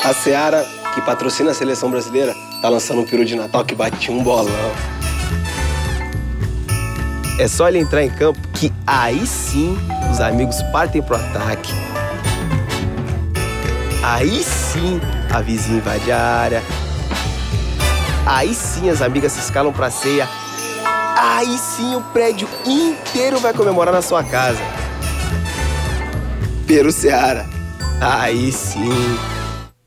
A Seara, que patrocina a seleção brasileira, tá lançando um peru de Natal que bate um bolão. É só ele entrar em campo que aí sim os amigos partem pro ataque. Aí sim a vizinha invade a área. Aí sim as amigas se escalam pra ceia. Aí sim o prédio inteiro vai comemorar na sua casa. Peru Seara. Aí sim.